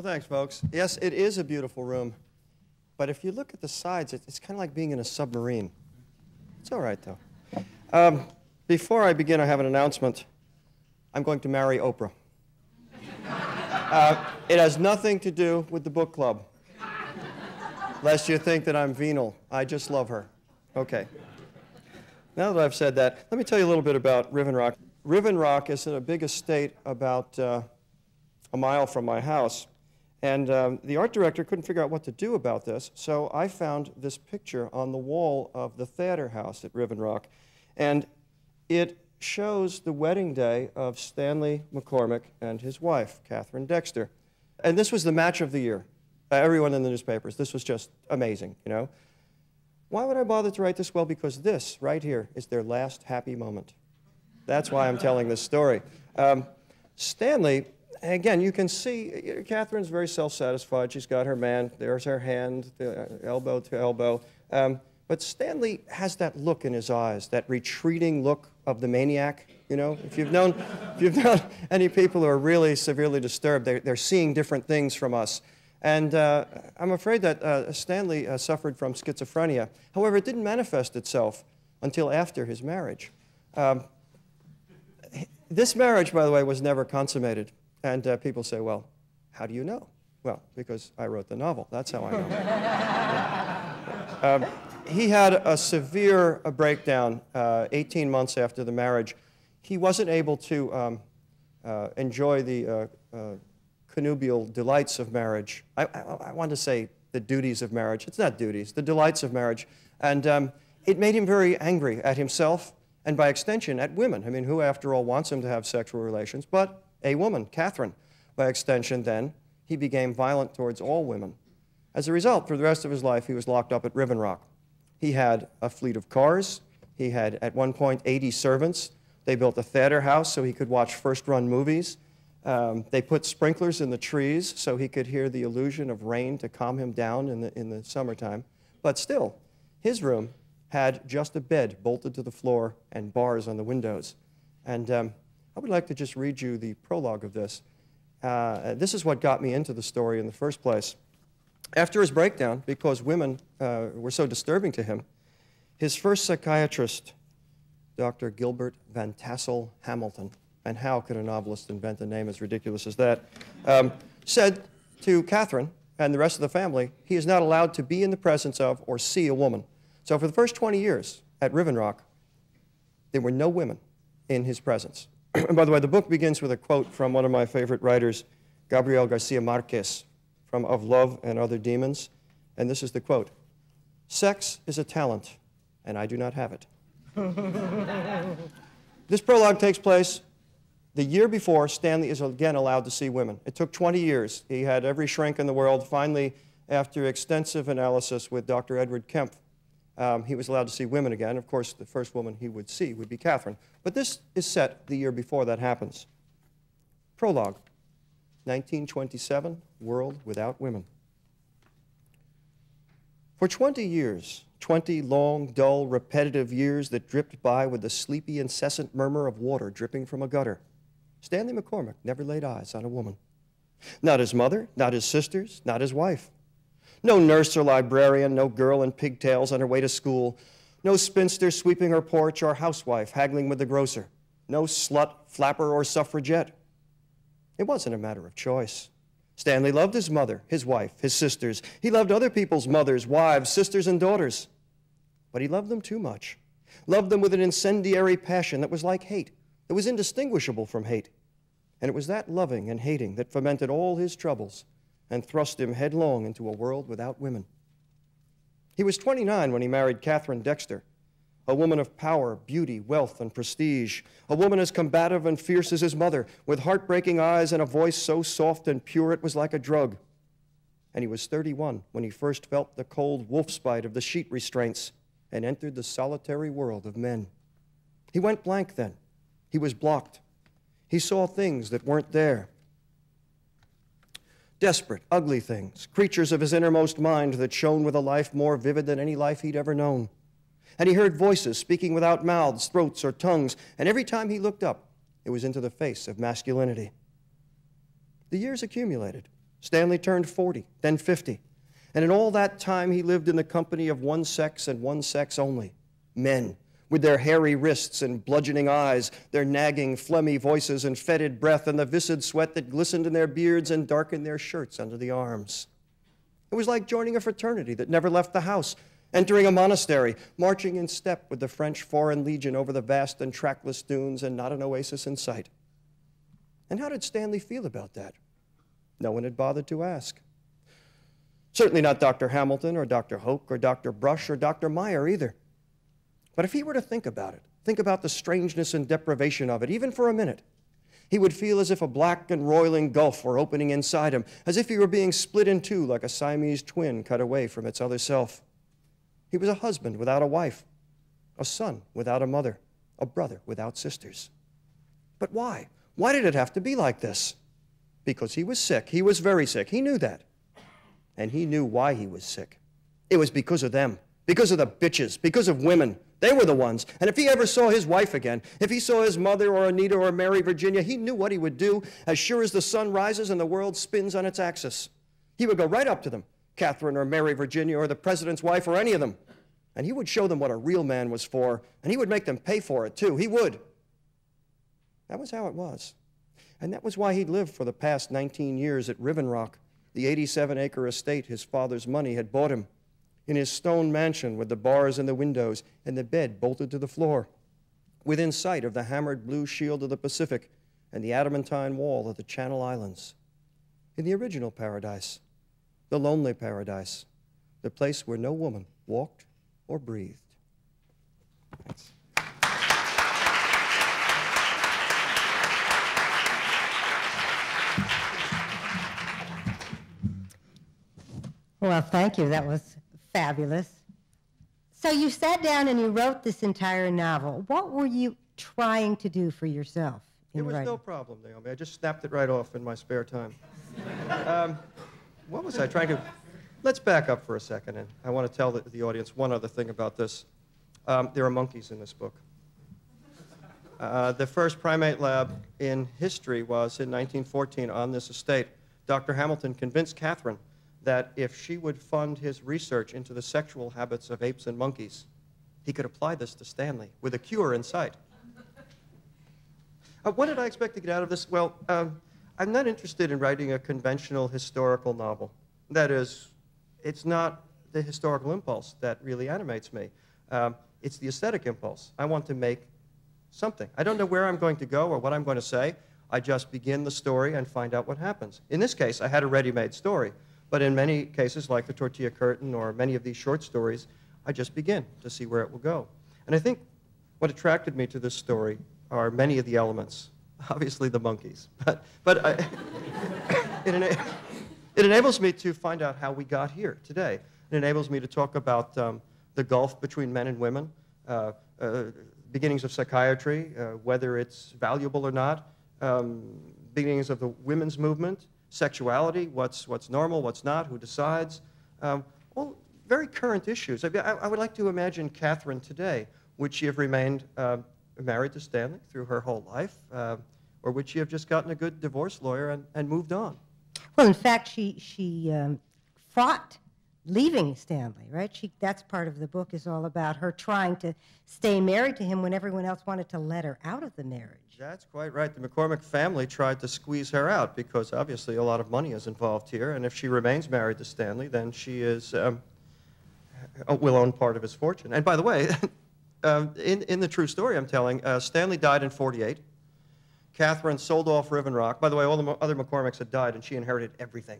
thanks, folks. Yes, it is a beautiful room. But if you look at the sides, it's kind of like being in a submarine. It's all right, though. Before I begin, I have an announcement. I'm going to marry Oprah. It has nothing to do with the book club. Lest you think that I'm venal. I just love her. Okay. Now that I've said that, let me tell you a little bit about Riven Rock. Riven Rock is in a big estate about a mile from my house. And the art director couldn't figure out what to do about this, so I found this picture on the wall of the theater house at Riven Rock. And it shows the wedding day of Stanley McCormick and his wife, Catherine Dexter. And this was the match of the year. Everyone in the newspapers. This was just amazing, you know. Why would I bother to write this? Well, because this, right here, is their last happy moment. That's why I'm telling this story. Stanley, again, you can see Catherine's very self-satisfied. She's got her man. There's her hand, elbow to elbow. But Stanley has that look in his eyes, that retreating look of the maniac. You know, if you've known any people who are really severely disturbed, they're seeing different things from us. And I'm afraid that Stanley suffered from schizophrenia. However, it didn't manifest itself until after his marriage. This marriage, by the way, was never consummated. And people say, well, how do you know? Well, because I wrote the novel. That's how I know. He had a severe breakdown 18 months after the marriage. He wasn't able to enjoy the connubial delights of marriage. I want to say the duties of marriage. It's not duties, the delights of marriage. And it made him very angry at himself and by extension at women. I mean, who after all wants him to have sexual relations? But a woman, Catherine. By extension then, he became violent towards all women. As a result, for the rest of his life, he was locked up at Riven Rock. He had a fleet of cars. He had, at one point, 80 servants. They built a theater house so he could watch first-run movies. They put sprinklers in the trees so he could hear the illusion of rain to calm him down in the summertime. But still, his room had just a bed bolted to the floor and bars on the windows. And I would like to just read you the prologue of this. This is what got me into the story in the first place. After his breakdown, because women were so disturbing to him, his first psychiatrist, Dr. Gilbert Van Tassel Hamilton, and how could a novelist invent a name as ridiculous as that, said to Catherine and the rest of the family, he is not allowed to be in the presence of or see a woman. So for the first 20 years at Riven Rock, there were no women in his presence. And by the way, the book begins with a quote from one of my favorite writers, Gabriel Garcia Marquez, from Of Love and Other Demons. And this is the quote: "Sex is a talent, and I do not have it." This prologue takes place the year before Stanley is again allowed to see women. It took 20 years. He had every shrink in the world. Finally, after extensive analysis with Dr. Edward Kemp, he was allowed to see women again. Of course, the first woman he would see would be Catherine. But this is set the year before that happens. Prologue, 1927, world without women. For 20 years, 20 long, dull, repetitive years that dripped by with the sleepy, incessant murmur of water dripping from a gutter, Stanley McCormick never laid eyes on a woman. Not his mother, not his sisters, not his wife. No nurse or librarian, no girl in pigtails on her way to school, no spinster sweeping her porch or housewife haggling with the grocer, no slut, flapper, or suffragette. It wasn't a matter of choice. Stanley loved his mother, his wife, his sisters. He loved other people's mothers, wives, sisters, and daughters. But he loved them too much. Loved them with an incendiary passion that was like hate, that was indistinguishable from hate. And it was that loving and hating that fomented all his troubles and thrust him headlong into a world without women. He was 29 when he married Catherine Dexter, a woman of power, beauty, wealth, and prestige, a woman as combative and fierce as his mother, with heartbreaking eyes and a voice so soft and pure it was like a drug. And he was 31 when he first felt the cold wolf's bite of the sheet restraints and entered the solitary world of men. He went blank then. He was blocked. He saw things that weren't there. Desperate, ugly things, creatures of his innermost mind that shone with a life more vivid than any life he'd ever known. And he heard voices speaking without mouths, throats, or tongues, and every time he looked up, it was into the face of masculinity. The years accumulated. Stanley turned 40, then 50. And in all that time, he lived in the company of one sex and one sex only, men, with their hairy wrists and bludgeoning eyes, their nagging, phlegmy voices and fetid breath, and the viscid sweat that glistened in their beards and darkened their shirts under the arms. It was like joining a fraternity that never left the house, entering a monastery, marching in step with the French Foreign Legion over the vast and trackless dunes and not an oasis in sight. And how did Stanley feel about that? No one had bothered to ask. Certainly not Dr. Hamilton or Dr. Hoke or Dr. Brush or Dr. Meyer either. But if he were to think about it, think about the strangeness and deprivation of it, even for a minute, he would feel as if a black and roiling gulf were opening inside him, as if he were being split in two like a Siamese twin cut away from its other self. He was a husband without a wife, a son without a mother, a brother without sisters. But why? Why did it have to be like this? Because he was sick. He was very sick. He knew that. And he knew why he was sick. It was because of them, because of the bitches, because of women. They were the ones. And if he ever saw his wife again, if he saw his mother or Anita or Mary Virginia, he knew what he would do as sure as the sun rises and the world spins on its axis. He would go right up to them, Catherine or Mary Virginia or the president's wife or any of them. And he would show them what a real man was for, and he would make them pay for it too. He would. That was how it was. And that was why he'd lived for the past 19 years at Riven Rock, the 87-acre estate his father's money had bought him, in his stone mansion with the bars in the windows and the bed bolted to the floor, within sight of the hammered blue shield of the Pacific and the adamantine wall of the Channel Islands. In the original paradise, the lonely paradise, the place where no woman walked or breathed. Thanks. Well, thank you. That was fabulous. So you sat down and you wrote this entire novel. What were you trying to do for yourself in It was writing? no problem, Naomi. I just snapped it right off in my spare time. What was I trying to... Let's back up for a second, and I want to tell the audience one other thing about this. There are monkeys in this book. The first primate lab in history was in 1914 on this estate. Dr. Hamilton convinced Catherine that if she would fund his research into the sexual habits of apes and monkeys, he could apply this to Stanley with a cure in sight. What did I expect to get out of this? Well, I'm not interested in writing a conventional historical novel. That is, it's not the historical impulse that really animates me. It's the aesthetic impulse. I want to make something. I don't know where I'm going to go or what I'm going to say. I just begin the story and find out what happens. In this case, I had a ready-made story. But in many cases, like the Tortilla Curtain or many of these short stories, I just begin to see where it will go. And I think what attracted me to this story are many of the elements. Obviously the monkeys. But it enables me to find out how we got here today. It enables me to talk about the gulf between men and women, beginnings of psychiatry, whether it's valuable or not, beginnings of the women's movement, sexuality, what's normal, what's not, who decides, all very current issues. I would like to imagine Catherine today. Would she have remained married to Stanley through her whole life, or would she have just gotten a good divorce lawyer and moved on? Well, in fact, she fought leaving Stanley, right? That's part of the book is all about her trying to stay married to him when everyone else wanted to let her out of the marriage. That's quite right. The McCormick family tried to squeeze her out because obviously a lot of money is involved here, and if she remains married to Stanley, then she will own part of his fortune. And by the way, in the true story I'm telling, Stanley died in '48. Catherine sold off Riven Rock. By the way, all the other McCormicks had died, and she inherited everything.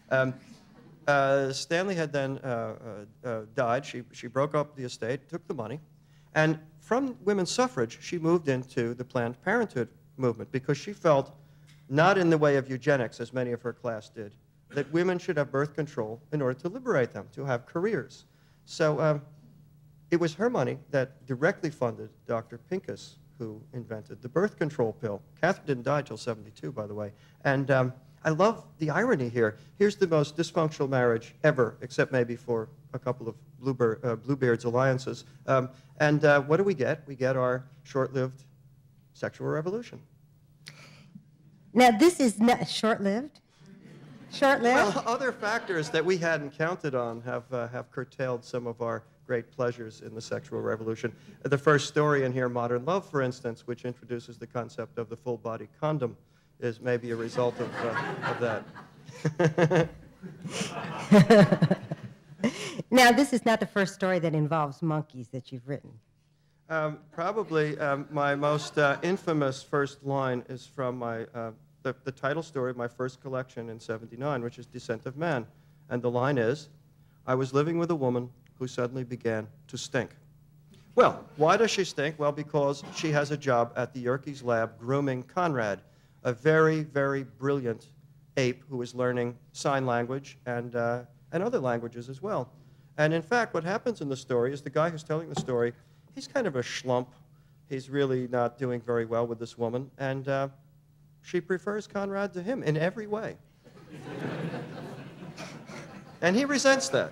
Stanley had then died. She broke up the estate, took the money, and from women's suffrage, she moved into the Planned Parenthood movement because she felt, not in the way of eugenics, as many of her class did, that women should have birth control in order to liberate them, to have careers. So it was her money that directly funded Dr. Pincus, who invented the birth control pill. Catherine didn't die till '72, by the way. And I love the irony here. Here's the most dysfunctional marriage ever, except maybe for a couple of Bluebeard's alliances. And what do we get? We get our short-lived sexual revolution. Now, this is not short-lived. Short-lived? Well, other factors that we hadn't counted on have curtailed some of our great pleasures in the sexual revolution. The first story in here, Modern Love, for instance, which introduces the concept of the full-body condom, is maybe a result of that. Now, this is not the first story that involves monkeys that you've written. Probably my most infamous first line is from the title story of my first collection in '79, which is Descent of Man. And the line is, I was living with a woman who suddenly began to stink. Well, why does she stink? Well, because she has a job at the Yerkes lab grooming Conrad, a very, very brilliant ape who is learning sign language and other languages as well. And in fact, what happens in the story is the guy who's telling the story, he's kind of a schlump. He's really not doing very well with this woman, and she prefers Conrad to him in every way. And he resents that.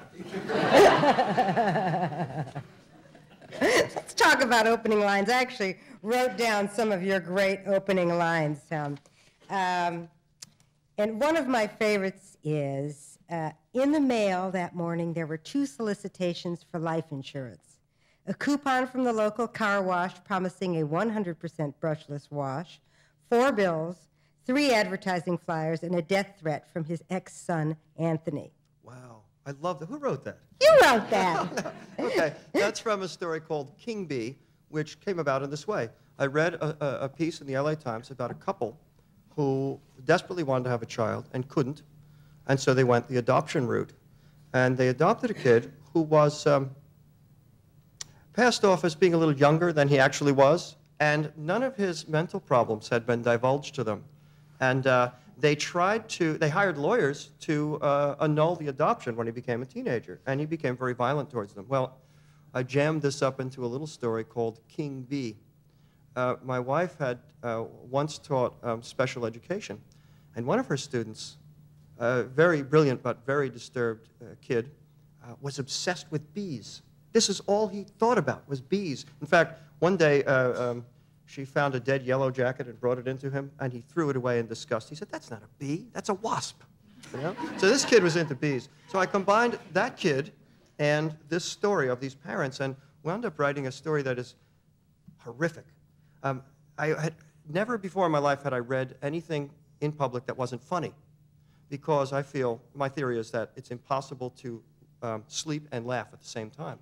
Let's talk about opening lines. I actually wrote down some of your great opening lines. And one of my favorites is, in the mail that morning, there were 2 solicitations for life insurance. A coupon from the local car wash promising a 100% brushless wash, 4 bills, 3 advertising flyers, and a death threat from his ex-son, Anthony. Wow, I love that. Who wrote that? You wrote that. No. Okay, that's from a story called King Bee, which came about in this way. I read a piece in the LA Times about a couple who desperately wanted to have a child and couldn't, and so they went the adoption route. And they adopted a kid who was passed off as being a little younger than he actually was, and none of his mental problems had been divulged to them. And they hired lawyers to annul the adoption when he became a teenager, and he became very violent towards them. Well, I jammed this up into a little story called King Bee. My wife had once taught special education, and one of her students, a very brilliant but very disturbed kid, was obsessed with bees. This is all he thought about, was bees. In fact, one day she found a dead yellow jacket and brought it into him, and he threw it away in disgust. He said, that's not a bee, that's a wasp. You know? So this kid was into bees. So I combined that kid and this story of these parents and wound up writing a story that is horrific. I had never before in my life had I read anything in public that wasn't funny, because I feel, my theory is that it's impossible to sleep and laugh at the same time.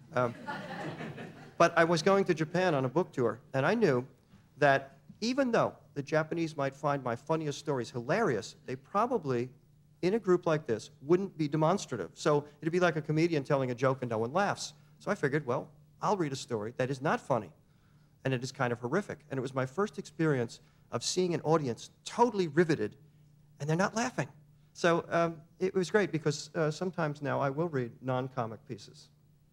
But I was going to Japan on a book tour, and I knew that even though the Japanese might find my funniest stories hilarious, they probably, in a group like this, wouldn't be demonstrative. So it'd be like a comedian telling a joke and no one laughs. So I figured, well, I'll read a story that is not funny, and it is kind of horrific. And it was my first experience of seeing an audience totally riveted, and they're not laughing. So it was great, because sometimes now I will read non-comic pieces.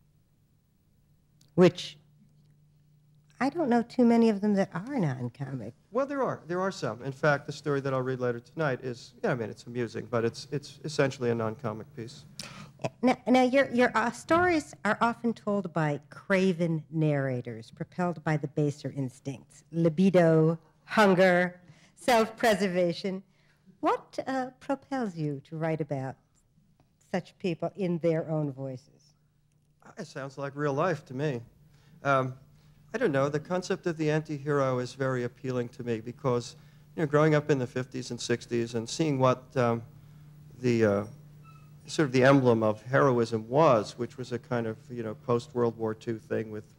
Which I don't know too many of them that are non-comic. Well, there are some. In fact, the story that I'll read later tonight is, yeah, I mean, it's amusing, but it's essentially a non-comic piece. Now your stories are often told by craven narrators, propelled by the baser instincts, libido, hunger, self-preservation. What propels you to write about such people in their own voices? It sounds like real life to me. I don't know, the concept of the anti-hero is very appealing to me, because, you know, growing up in the 50s and 60s and seeing what sort of the emblem of heroism was, which was a kind of, you know, post-World War II thing with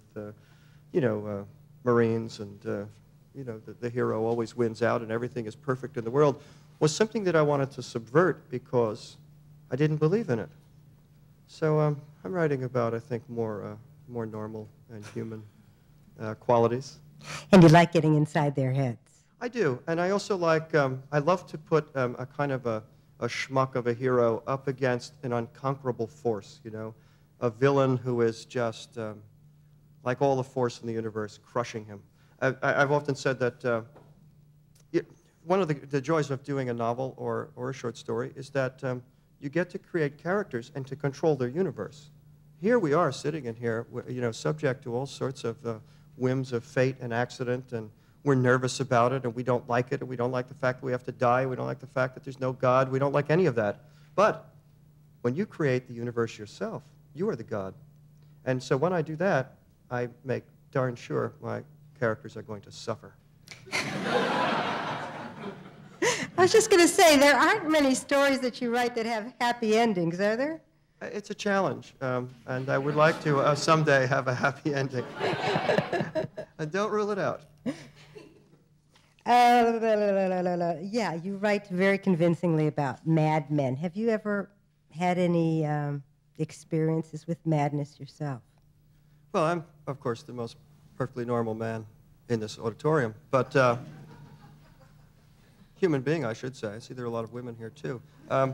Marines and, you know, the hero always wins out and everything is perfect in the world, was something that I wanted to subvert because I didn't believe in it. So I'm writing about, I think, more normal and human qualities. And you like getting inside their heads. I do, and I also like, I love to put a kind of a schmuck of a hero up against an unconquerable force, you know, a villain who is just, like all the force in the universe, crushing him. I've often said that one of the joys of doing a novel or a short story is that you get to create characters and to control their universe. Here we are sitting in here, you know, subject to all sorts of whims of fate and accident, and we're nervous about it, and we don't like it, and we don't like the fact that we have to die, we don't like the fact that there's no God, we don't like any of that. But when you create the universe yourself, you are the God. And so when I do that, I make darn sure my characters are going to suffer. I was just going to say, there aren't many stories that you write that have happy endings, are there? It's a challenge, and I would like to someday have a happy ending. And don't rule it out. Yeah, you write very convincingly about madmen. Have you ever had any experiences with madness yourself? Well, I'm, of course, the most perfectly normal man in this auditorium, but human being, I should say. I see there are a lot of women here, too.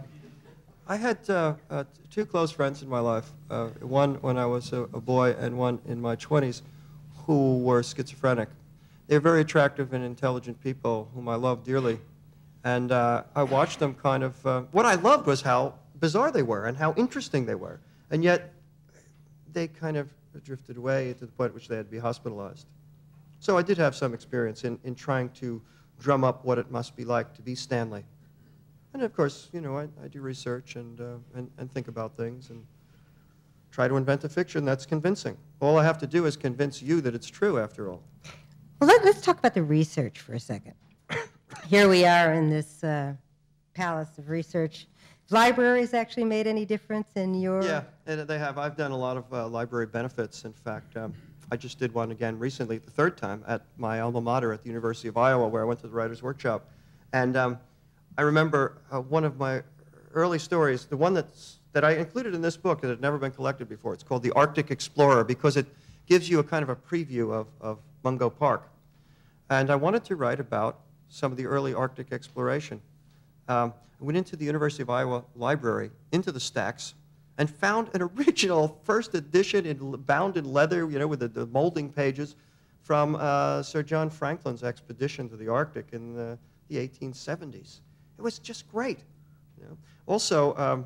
I had two close friends in my life, one when I was a boy and one in my 20s, who were schizophrenic. They were very attractive and intelligent people whom I loved dearly. And I watched them kind of, what I loved was how bizarre they were and how interesting they were. And yet, they kind of drifted away to the point at which they had to be hospitalized. So I did have some experience in trying to drum up what it must be like to be Stanley. And of course, you know, I do research and think about things and try to invent a fiction that's convincing. All I have to do is convince you that it's true, after all. Well, let's talk about the research for a second. Here we are in this palace of research. Libraries actually made any difference in your... Yeah, and they have. I've done a lot of library benefits. In fact, I just did one again recently, the third time, at my alma mater at the University of Iowa, where I went to the Writers' Workshop. And I remember one of my early stories, the one that I included in this book that had never been collected before. It's called The Arctic Explorer, because it gives you a kind of a preview of Mungo Park. And I wanted to write about some of the early Arctic exploration. I went into the University of Iowa library, into the stacks, and found an original first edition bound in leather, you know, with the molding pages from Sir John Franklin's expedition to the Arctic in the 1870s. It was just great. You know. Also,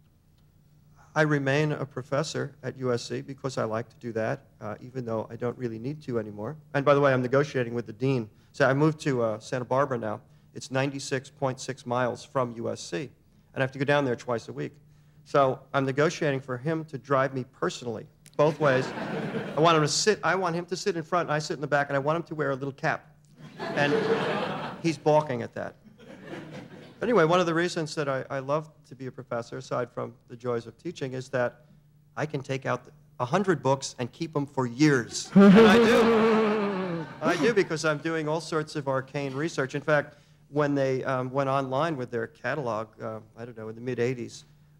I remain a professor at USC because I like to do that, even though I don't really need to anymore. And by the way, I'm negotiating with the dean. So I moved to Santa Barbara now. It's 96.6 miles from USC, and I have to go down there twice a week. So I'm negotiating for him to drive me personally, both ways. I want him to sit in front, and I sit in the back, and I want him to wear a little cap. And he's balking at that. But anyway, one of the reasons that I love to be a professor, aside from the joys of teaching, is that I can take out 100 books and keep them for years. And I do. I do, because I'm doing all sorts of arcane research. In fact, when they went online with their catalog, I don't know, in the mid-'80s,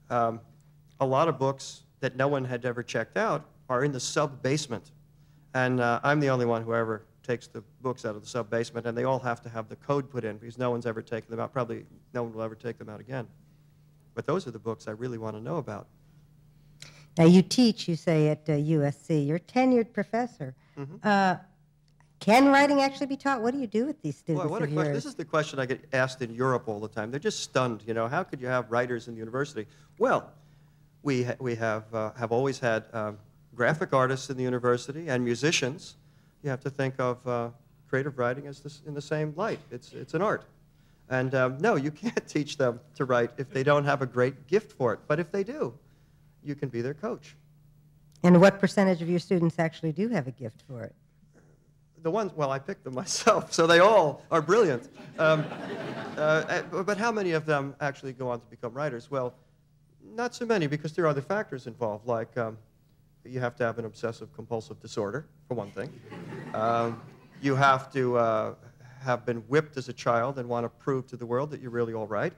a lot of books that no one had ever checked out are in the sub-basement. And I'm the only one who ever takes the books out of the sub-basement, and they all have to have the code put in, because no one's ever taken them out. Probably no one will ever take them out again. But those are the books I really want to know about. Now, you teach, you say, at USC. You're a tenured professor. Mm-hmm. Can writing actually be taught? What do you do with these students? Boy, what a question. This is the question I get asked in Europe all the time. They're just stunned. You know, how could you have writers in the university? Well, we have always had graphic artists in the university and musicians. You have to think of creative writing as in the same light. It's an art. And no, you can't teach them to write if they don't have a great gift for it. But if they do, you can be their coach. And what percentage of your students actually do have a gift for it? The ones, well, I picked them myself, so they all are brilliant. But how many of them actually go on to become writers? Well, not so many, because there are other factors involved, like you have to have an obsessive-compulsive disorder, for one thing. You have to have been whipped as a child and want to prove to the world that you're really all right,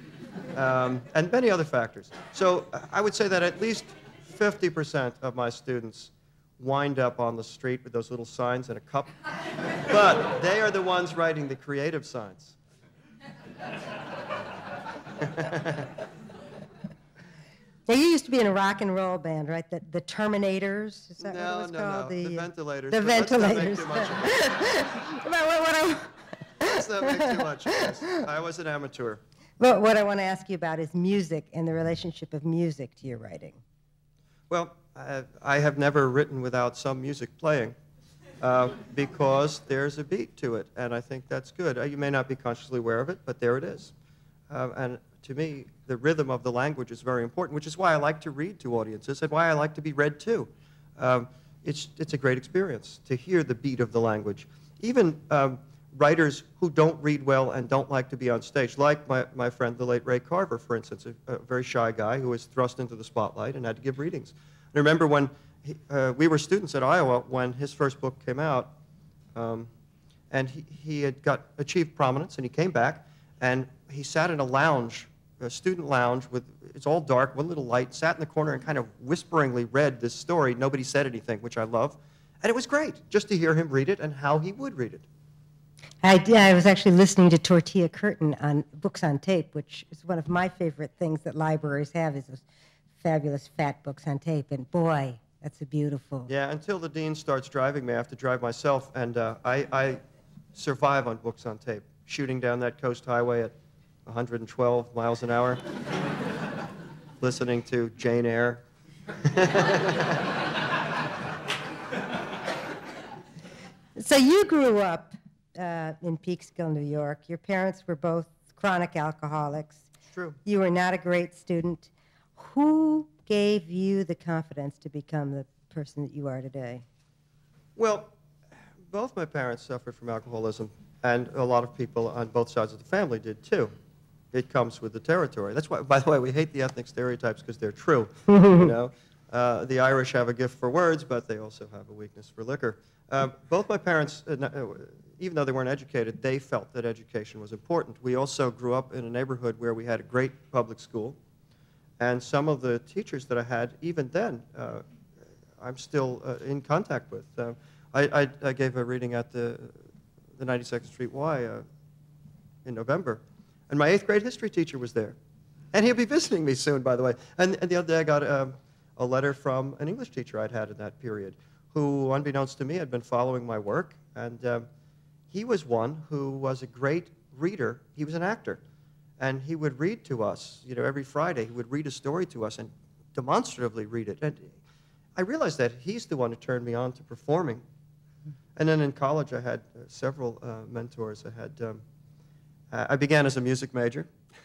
and many other factors. So I would say that at least 50% of my students wind up on the street with those little signs and a cup, but they are the ones writing the creative signs. Now, you used to be in a rock and roll band, right? The Terminators? Is that what it was called? The Ventilators. The Ventilators. Let's not make too much of this. I was an amateur. Well, what I want to ask you about is music and the relationship of music to your writing. Well, I have never written without some music playing. because there's a beat to it, and I think that's good. You may not be consciously aware of it, but there it is. And to me, the rhythm of the language is very important, which is why I like to read to audiences and why I like to be read to. It's a great experience to hear the beat of the language. Even writers who don't read well and don't like to be on stage, like my friend, the late Ray Carver, for instance, a very shy guy who was thrust into the spotlight and had to give readings. I remember when we were students at Iowa when his first book came out, and he had achieved prominence, and he came back, and he sat in a lounge, a student lounge, it's all dark, one little light, sat in the corner and kind of whisperingly read this story. Nobody said anything, which I love. And it was great just to hear him read it and how he would read it. I was actually listening to Tortilla Curtin on Books on Tape, which is one of my favorite things that libraries have, is those fabulous fat books on tape. And boy, that's a beautiful. Yeah, until the dean starts driving me, I have to drive myself. And I survive on Books on Tape, shooting down that coast highway at 112 miles an hour, listening to Jane Eyre. So you grew up in Peekskill, New York. Your parents were both chronic alcoholics. It's true. You were not a great student. Who gave you the confidence to become the person that you are today? Well, both my parents suffered from alcoholism, and a lot of people on both sides of the family did too. It comes with the territory. That's why, by the way, we hate the ethnic stereotypes because they're true. You know, the Irish have a gift for words, but they also have a weakness for liquor. Both my parents, even though they weren't educated, they felt that education was important. We also grew up in a neighborhood where we had a great public school, and some of the teachers that I had, even then, I'm still in contact with. I gave a reading at the 92nd Street Y in November, and my 8th grade history teacher was there. And he'll be visiting me soon, by the way. And the other day I got a letter from an English teacher I'd had in that period, who, unbeknownst to me, had been following my work. And he was one who was a great reader. He was an actor. And he would read to us, you know, every Friday. He would read a story to us and demonstratively read it. And I realized that he's the one who turned me on to performing. And then in college, I had several mentors. I began as a music major.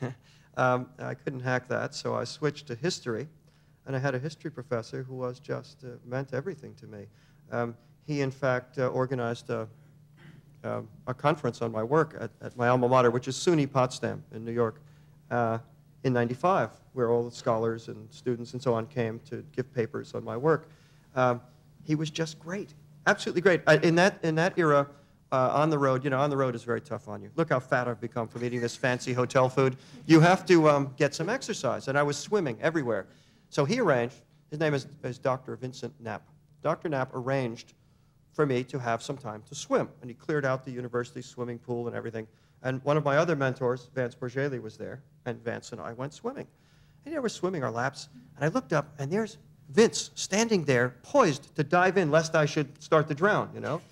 I couldn't hack that, so I switched to history. And I had a history professor who was just meant everything to me. He, in fact, organized a conference on my work at my alma mater, which is SUNY Potsdam in New York, in '95, where all the scholars and students and so on came to give papers on my work. He was just great, absolutely great. In that era, on the road, you know, on the road is very tough on you. Look how fat I've become from eating this fancy hotel food. You have to get some exercise, and I was swimming everywhere. So he arranged, his name is Dr. Vincent Knapp. Dr. Knapp arranged for me to have some time to swim, and he cleared out the university swimming pool and everything. And one of my other mentors, Vance Borgelli, was there, and Vance and I went swimming. And we were swimming our laps, and I looked up, and there's Vince standing there, poised to dive in, lest I should start to drown, you know?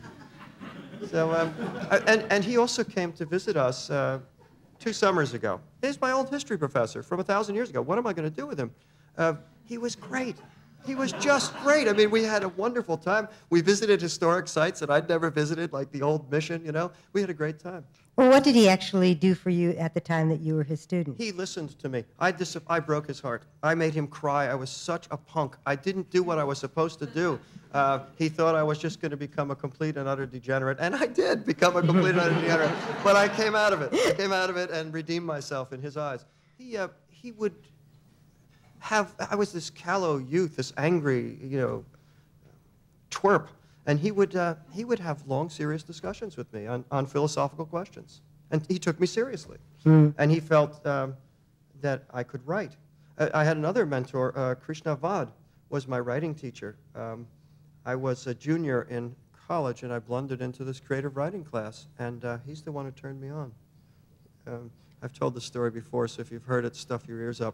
So, and he also came to visit us 2 summers ago. He's my old history professor from 1,000 years ago. What am I going to do with him? He was great. He was just great. I mean, we had a wonderful time. We visited historic sites that I'd never visited, like the old mission, you know. We had a great time. Well, what did he actually do for you at the time that you were his student? He listened to me. I broke his heart. I made him cry. I was such a punk. I didn't do what I was supposed to do. He thought I was just going to become a complete and utter degenerate, and I did become a complete and utter degenerate. But I came out of it. I came out of it and redeemed myself in his eyes. He would have, I was this callow youth, this angry, you know, twerp. And he would have long, serious discussions with me on philosophical questions. And he took me seriously. And he felt that I could write. I had another mentor, Krishna Vad, was my writing teacher. I was a junior in college, and I blundered into this creative writing class. And he's the one who turned me on. I've told this story before, so if you've heard it, stuff your ears up.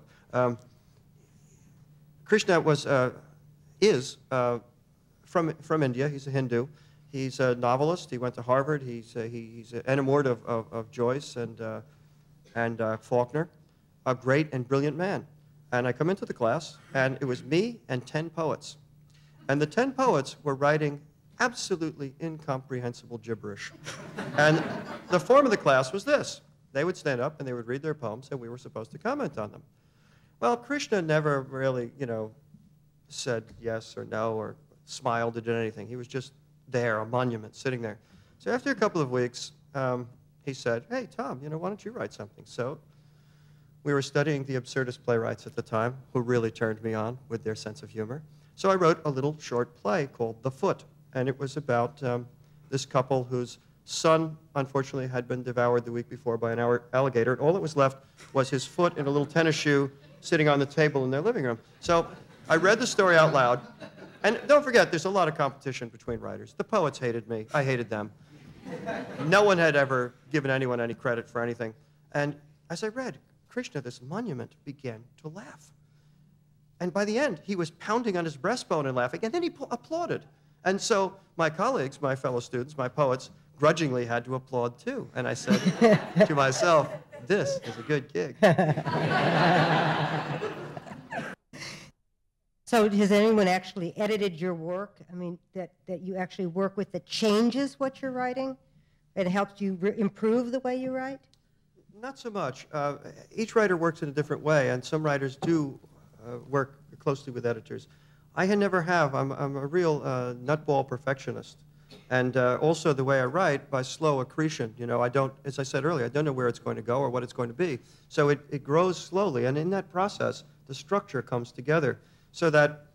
Krishna is from India. He's a Hindu. He's a novelist. He went to Harvard. He's an enamoured of Joyce and Faulkner, a great and brilliant man. And I come into the class, and it was me and 10 poets. And the 10 poets were writing absolutely incomprehensible gibberish. And the form of the class was this. They would stand up and they would read their poems, and we were supposed to comment on them. Well, Krishna never really, said yes or no or smiled or did anything. He was just there, a monument, sitting there. So after a couple of weeks, he said, hey, Tom, why don't you write something? So we were studying the absurdist playwrights at the time, who really turned me on with their sense of humor. So I wrote a little short play called The Foot, and it was about this couple whose son, unfortunately, had been devoured the week before by an alligator, and all that was left was his foot in a little tennis shoe sitting on the table in their living room. So I read the story out loud, and don't forget, there's a lot of competition between writers. The poets hated me. I hated them. No one had ever given anyone any credit for anything. And as I read, Krishna, this monument, began to laugh. And by the end, he was pounding on his breastbone and laughing, and then he applauded. And so my colleagues, my fellow students, my poets, grudgingly had to applaud too. And I said to myself, this is a good gig. So has anyone actually edited your work? I mean, that you actually work with that changes what you're writing? It helps you improve the way you write? Not so much. Each writer works in a different way, and some writers do work closely with editors. I never have. I'm a real nutball perfectionist. And also the way I write, by slow accretion. I don't, as I said earlier, I don't know where it's going to go or what it's going to be. So it grows slowly, and in that process, the structure comes together so that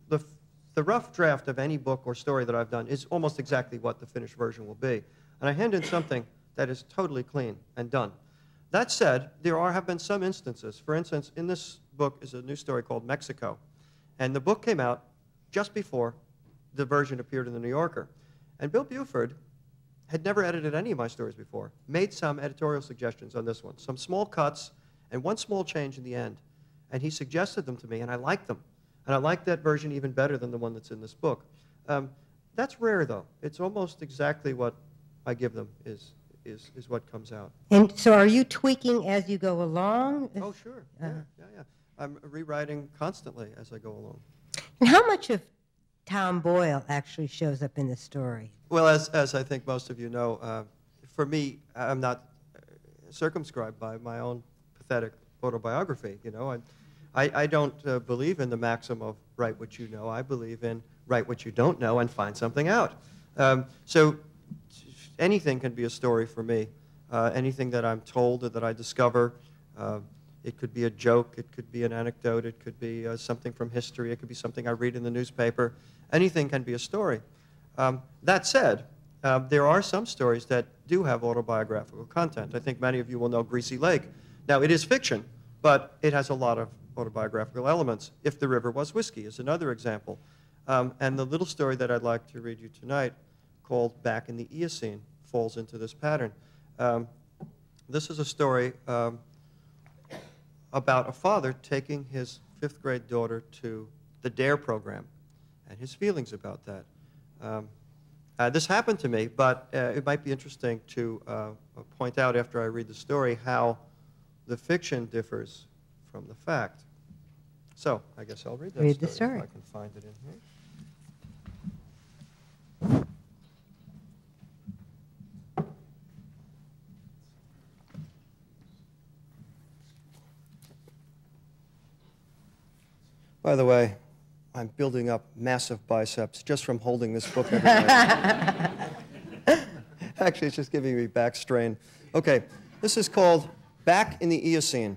the rough draft of any book or story that I've done is almost exactly what the finished version will be. And I hand in something that is totally clean and done. That said, there have been some instances. For instance, in this book is a new story called Mexico. And the book came out just before the version appeared in the New Yorker. And Bill Buford had never edited any of my stories before, made some editorial suggestions on this one, some small cuts and one small change in the end. And he suggested them to me, and I liked them. And I like that version even better than the one that's in this book. That's rare, though. It's almost exactly what I give them is what comes out. And so are you tweaking as you go along? Oh, sure. Yeah. I'm rewriting constantly as I go along. And how much of Tom Boyle actually shows up in the story? Well, as I think most of you know, for me, I'm not circumscribed by my own pathetic autobiography. I don't believe in the maxim of write what you know. I believe in write what you don't know and find something out. So anything can be a story for me. Anything that I'm told or that I discover. It could be a joke. It could be an anecdote. It could be something from history. It could be something I read in the newspaper. Anything can be a story. That said, there are some stories that do have autobiographical content. I think many of you will know Greasy Lake. Now, it is fiction, but it has a lot of autobiographical elements. If the River Was Whiskey is another example. And the little story that I'd like to read you tonight, called Back in the Eocene, falls into this pattern. This is a story about a father taking his 5th grade daughter to the DARE program and his feelings about that. This happened to me, but it might be interesting to point out after I read the story how the fiction differs from the fact. So I guess I'll read that Read the story. if I can find it in here. By the way, I'm building up massive biceps just from holding this book every night. Actually, it's just giving me back strain. Okay, this is called Back in the Eocene.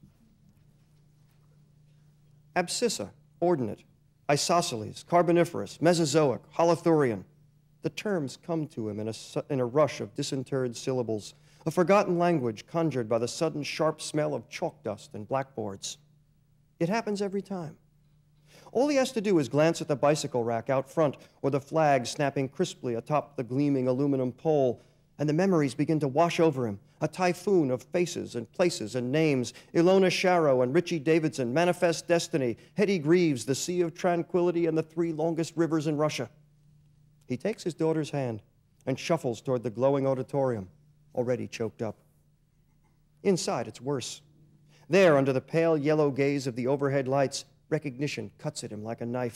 Abscissa, ordinate, isosceles, carboniferous, Mesozoic, holothurian. The terms come to him in a rush of disinterred syllables, a forgotten language conjured by the sudden sharp smell of chalk dust and blackboards. It happens every time. All he has to do is glance at the bicycle rack out front or the flag snapping crisply atop the gleaming aluminum pole, and the memories begin to wash over him, a typhoon of faces and places and names, Ilona Sharo and Richie Davidson, Manifest Destiny, Hetty Greaves, the Sea of Tranquility, and the 3 longest rivers in Russia. He takes his daughter's hand and shuffles toward the glowing auditorium, already choked up. Inside, it's worse. There, under the pale yellow gaze of the overhead lights, recognition cuts at him like a knife.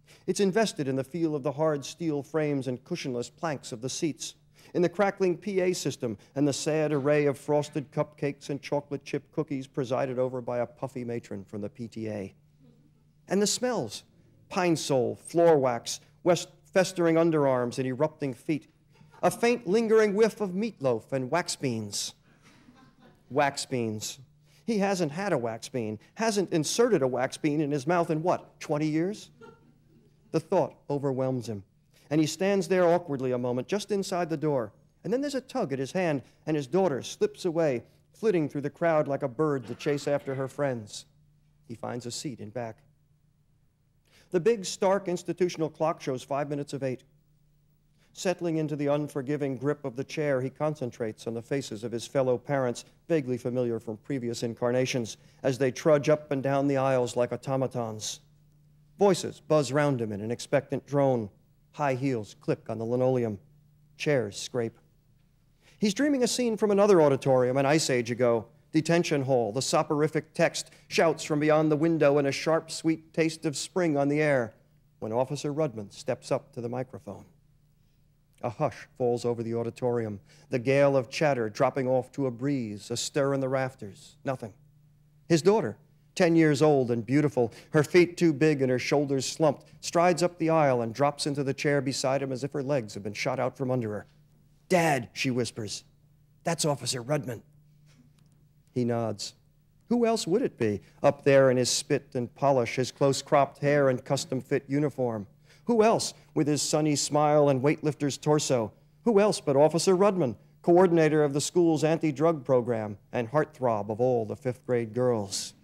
It's invested in the feel of the hard steel frames and cushionless planks of the seats, in the crackling PA system and the sad array of frosted cupcakes and chocolate chip cookies presided over by a puffy matron from the PTA. And the smells: pine sol, floor wax, festering underarms and erupting feet, a faint lingering whiff of meatloaf and wax beans. Wax beans. He hasn't had a wax bean, hasn't inserted a wax bean in his mouth in what, 20 years? The thought overwhelms him, and he stands there awkwardly a moment, just inside the door. And then there's a tug at his hand, and his daughter slips away, flitting through the crowd like a bird to chase after her friends. He finds a seat in back. The big, stark institutional clock shows 5 minutes of 8. Settling into the unforgiving grip of the chair, he concentrates on the faces of his fellow parents, vaguely familiar from previous incarnations, as they trudge up and down the aisles like automatons. Voices buzz round him in an expectant drone. High heels click on the linoleum. Chairs scrape. He's dreaming a scene from another auditorium an ice age ago. Detention hall, the soporific text shouts from beyond the window and a sharp, sweet taste of spring on the air when Officer Rudman steps up to the microphone. A hush falls over the auditorium, the gale of chatter dropping off to a breeze, a stir in the rafters, nothing. His daughter, 10 years old and beautiful, her feet too big and her shoulders slumped, strides up the aisle and drops into the chair beside him as if her legs had been shot out from under her. "Dad," she whispers, "that's Officer Rudman." He nods. Who else would it be, up there in his spit and polish, his close-cropped hair and custom-fit uniform? Who else, with his sunny smile and weightlifter's torso? Who else but Officer Rudman, coordinator of the school's anti-drug program and heartthrob of all the fifth-grade girls?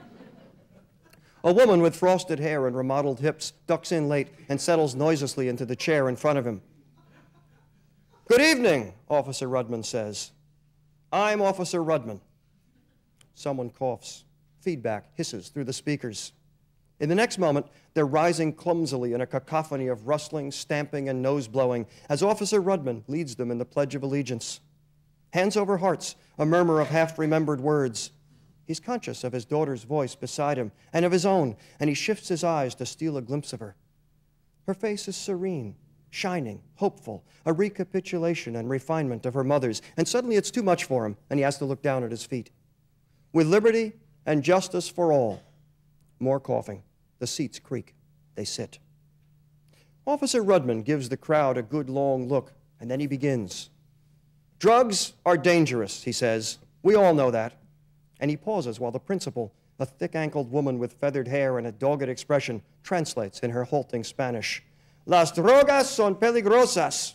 A woman with frosted hair and remodeled hips ducks in late and settles noiselessly into the chair in front of him. "Good evening," Officer Rudman says. "I'm Officer Rudman." Someone coughs. Feedback hisses through the speakers. In the next moment, they're rising clumsily in a cacophony of rustling, stamping, and nose-blowing as Officer Rudman leads them in the Pledge of Allegiance. Hands over hearts, a murmur of half-remembered words. He's conscious of his daughter's voice beside him and of his own, and he shifts his eyes to steal a glimpse of her. Her face is serene, shining, hopeful, a recapitulation and refinement of her mother's, and suddenly it's too much for him, and he has to look down at his feet. With liberty and justice for all. More coughing. The seats creak. They sit. Officer Rudman gives the crowd a good long look, and then he begins. "Drugs are dangerous," he says. "We all know that." And he pauses while the principal, a thick-ankled woman with feathered hair and a dogged expression, translates in her halting Spanish. "Las drogas son peligrosas."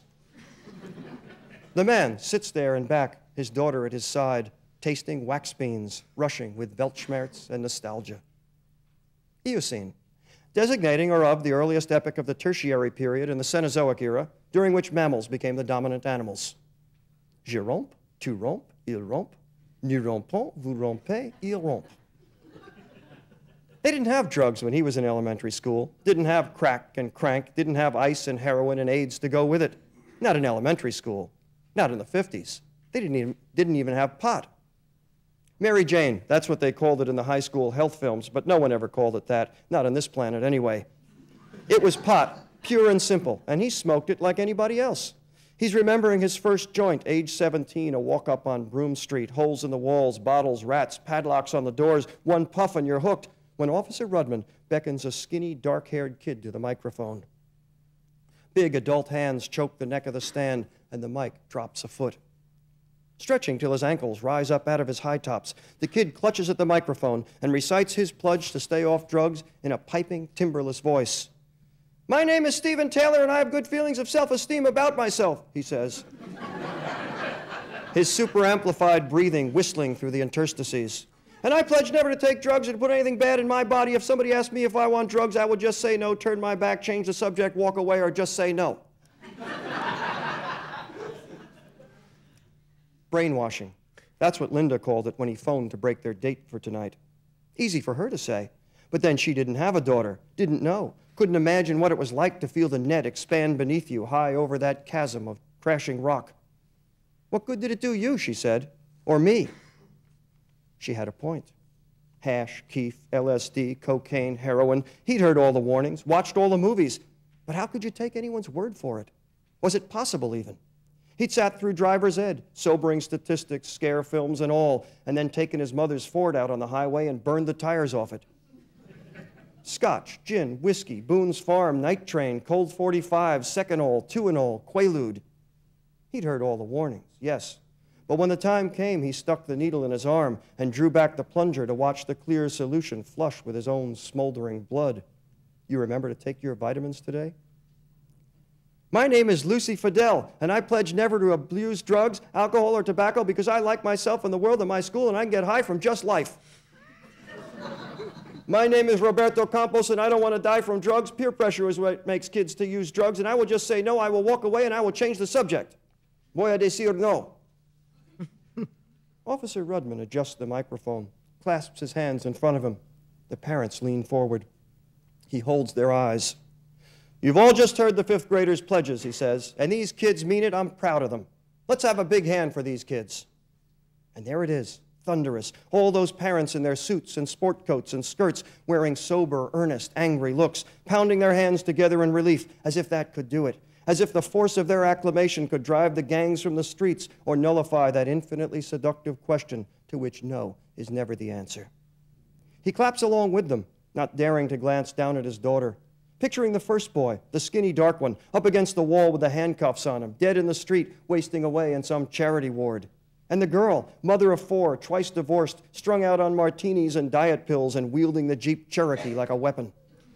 The man sits there in back, his daughter at his side, tasting wax beans, rushing with Weltschmerz and nostalgia. Eocene, designating or of the earliest epoch of the Tertiary period in the Cenozoic era, during which mammals became the dominant animals. Je rompe, tu rompes, il rompe, nous rompons, vous rompez, il rompe. They didn't have drugs when he was in elementary school, didn't have crack and crank, didn't have ice and heroin and AIDS to go with it. Not in elementary school, not in the 50s. They didn't even have pot. Mary Jane, that's what they called it in the high school health films, but no one ever called it that, not on this planet anyway. It was pot, pure and simple, and he smoked it like anybody else. He's remembering his first joint, age 17, a walk-up on Broome Street, holes in the walls, bottles, rats, padlocks on the doors, one puff and you're hooked, when Officer Rudman beckons a skinny, dark-haired kid to the microphone. Big adult hands choke the neck of the stand, and the mic drops a foot. Stretching till his ankles rise up out of his high tops, the kid clutches at the microphone and recites his pledge to stay off drugs in a piping, timberless voice. "My name is Stephen Taylor, and I have good feelings of self-esteem about myself," he says. His super-amplified breathing whistling through the interstices. "And I pledge never to take drugs or to put anything bad in my body. If somebody asked me if I want drugs, I would just say no, turn my back, change the subject, walk away, or just say no." Brainwashing. That's what Linda called it when he phoned to break their date for tonight. Easy for her to say. But then she didn't have a daughter, didn't know, couldn't imagine what it was like to feel the net expand beneath you, high over that chasm of crashing rock. "What good did it do you?" she said. "Or me?" She had a point. Hash, keef, LSD, cocaine, heroin. He'd heard all the warnings, watched all the movies. But how could you take anyone's word for it? Was it possible even? He'd sat through driver's ed, sobering statistics, scare films and all, and then taken his mother's Ford out on the highway and burned the tires off it. Scotch, gin, whiskey, Boone's Farm, Night Train, Colt 45, Seconal, Tuinol, Quaalude. He'd heard all the warnings, yes. But when the time came, he stuck the needle in his arm and drew back the plunger to watch the clear solution flush with his own smoldering blood. You remember to take your vitamins today? My name is Lucy Fidel, and I pledge never to abuse drugs, alcohol, or tobacco because I like myself and the world and my school, and I can get high from just life. My name is Roberto Campos, and I don't want to die from drugs. Peer pressure is what makes kids to use drugs, and I will just say no. I will walk away, and I will change the subject. Voy a decir no. Officer Rudman adjusts the microphone, clasps his hands in front of him. The parents lean forward. He holds their eyes. You've all just heard the fifth graders' pledges, he says, and these kids mean it. I'm proud of them. Let's have a big hand for these kids. And there it is, thunderous. All those parents in their suits and sport coats and skirts, wearing sober, earnest, angry looks, pounding their hands together in relief, as if that could do it, as if the force of their acclamation could drive the gangs from the streets or nullify that infinitely seductive question to which no is never the answer. He claps along with them, not daring to glance down at his daughter, picturing the first boy, the skinny dark one, up against the wall with the handcuffs on him, dead in the street, wasting away in some charity ward. And the girl, mother of 4, twice divorced, strung out on martinis and diet pills and wielding the Jeep Cherokee like a weapon.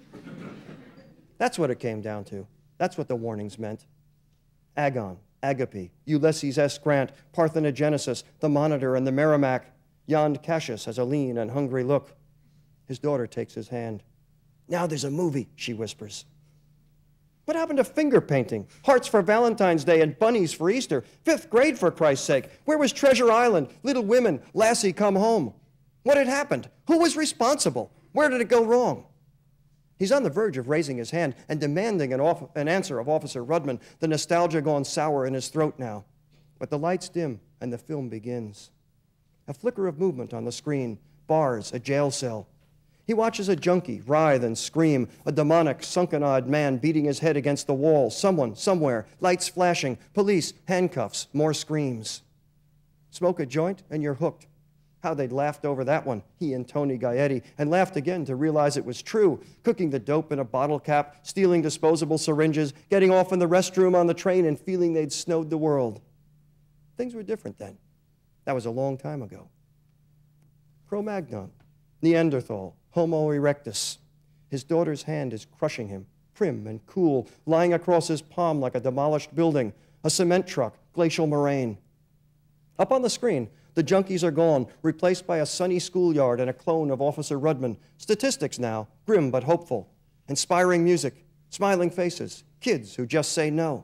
That's what it came down to. That's what the warnings meant. Agon, Agape, Ulysses S. Grant, Parthenogenesis, the Monitor, and the Merrimack. Yond Cassius has a lean and hungry look. His daughter takes his hand. Now there's a movie, she whispers. What happened to finger painting, hearts for Valentine's Day, and bunnies for Easter? 5th grade, for Christ's sake. Where was Treasure Island, Little Women, Lassie Come Home? What had happened? Who was responsible? Where did it go wrong? He's on the verge of raising his hand and demanding an answer of Officer Rudman, the nostalgia gone sour in his throat now. But the lights dim and the film begins. A flicker of movement on the screen, bars, a jail cell. He watches a junkie writhe and scream, a demonic, sunken-eyed man beating his head against the wall, someone, somewhere, lights flashing, police, handcuffs, more screams. Smoke a joint and you're hooked. How they'd laughed over that one, he and Tony Gaetti, and laughed again to realize it was true, cooking the dope in a bottle cap, stealing disposable syringes, getting off in the restroom on the train and feeling they'd snowed the world. Things were different then. That was a long time ago. Cro-Magnon, Neanderthal, Homo erectus. His daughter's hand is crushing him, prim and cool, lying across his palm like a demolished building, a cement truck, glacial moraine. Up on the screen, the junkies are gone, replaced by a sunny schoolyard and a clone of Officer Rudman. Statistics now, grim but hopeful. Inspiring music, smiling faces, kids who just say no.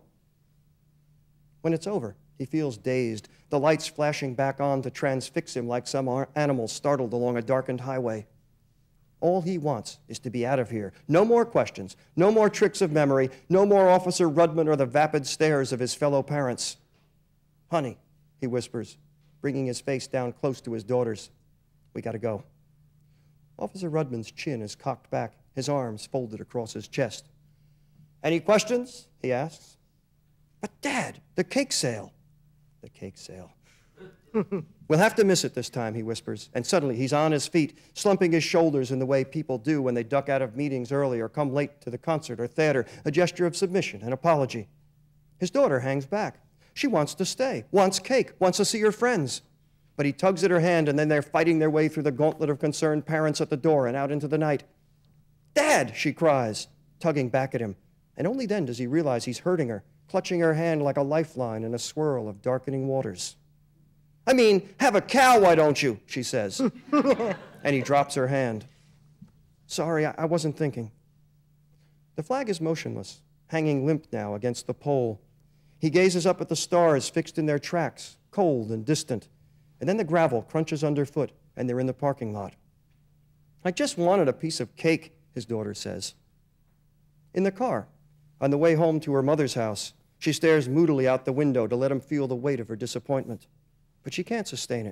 When it's over, he feels dazed, the lights flashing back on to transfix him like some animal startled along a darkened highway. All he wants is to be out of here. No more questions, no more tricks of memory, no more Officer Rudman or the vapid stares of his fellow parents. Honey, he whispers, bringing his face down close to his daughter's. We gotta go. Officer Rudman's chin is cocked back, his arms folded across his chest. Any questions? He asks. But Dad, the cake sale. The cake sale. We'll have to miss it this time, he whispers, and suddenly he's on his feet, slumping his shoulders in the way people do when they duck out of meetings early or come late to the concert or theater, a gesture of submission and apology. His daughter hangs back. She wants to stay, wants cake, wants to see her friends. But he tugs at her hand, and then they're fighting their way through the gauntlet of concerned parents at the door and out into the night. Dad, she cries, tugging back at him, and only then does he realize he's hurting her, clutching her hand like a lifeline in a swirl of darkening waters. I mean, have a cow, why don't you? She says. And he drops her hand. Sorry, I wasn't thinking. The flag is motionless, hanging limp now against the pole. He gazes up at the stars fixed in their tracks, cold and distant, and then the gravel crunches underfoot, and they're in the parking lot. I just wanted a piece of cake, his daughter says. In the car, on the way home to her mother's house, she stares moodily out the window to let him feel the weight of her disappointment. But she can't sustain it.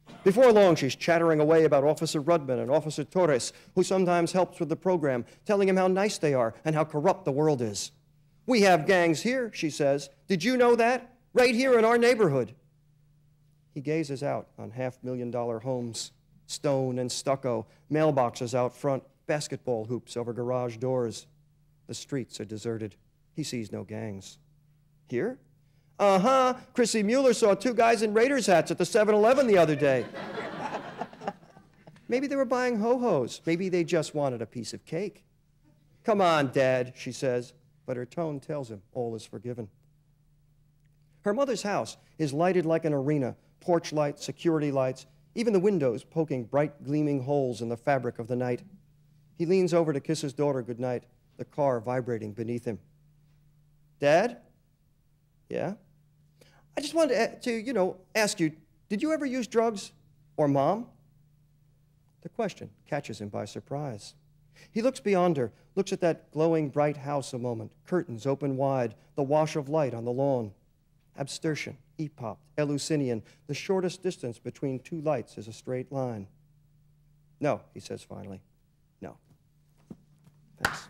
Before long, she's chattering away about Officer Rudman and Officer Torres, who sometimes helps with the program, telling him how nice they are and how corrupt the world is. We have gangs here, she says. Did you know that? Right here in our neighborhood. He gazes out on $500,000 homes, stone and stucco, mailboxes out front, basketball hoops over garage doors. The streets are deserted. He sees no gangs. Here? Uh-huh. Chrissy Mueller saw two guys in Raiders hats at the 7-Eleven the other day. Maybe they were buying ho-hos. Maybe they just wanted a piece of cake. Come on, Dad, she says, but her tone tells him all is forgiven. Her mother's house is lighted like an arena, porch lights, security lights, even the windows poking bright gleaming holes in the fabric of the night. He leans over to kiss his daughter goodnight, the car vibrating beneath him. Dad? Yeah? I just wanted to ask you, did you ever use drugs? Or Mom? The question catches him by surprise. He looks beyond her, looks at that glowing bright house a moment, curtains open wide, the wash of light on the lawn. Abstertion, epopt, Eleusinian, the shortest distance between two lights is a straight line. No, he says finally. No. Thanks.